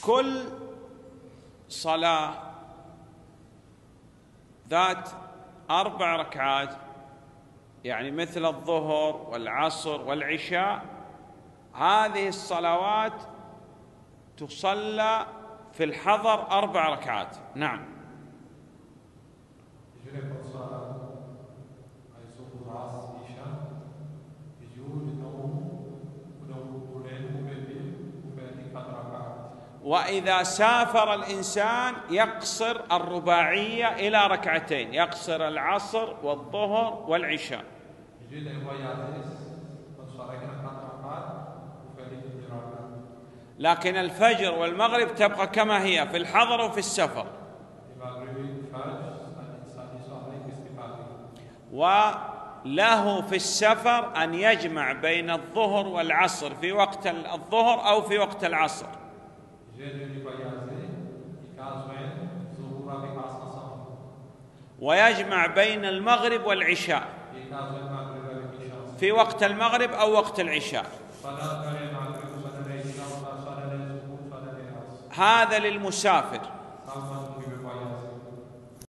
كل صلاة ذات 4 ركعات، يعني مثل الظهر والعصر والعشاء، هذه الصلوات تصلى في الحضر 4 ركعات. نعم. وإذا سافر الإنسان يقصر الرباعية إلى 2 ركعات، يقصر العصر والظهر والعشاء. لكن الفجر والمغرب تبقى كما هي في الحضر وفي السفر. وله في السفر أن يجمع بين الظهر والعصر في وقت الظهر أو في وقت العصر. ويجمع بين المغرب والعشاء في وقت المغرب أو وقت العشاء. هذا للمسافر.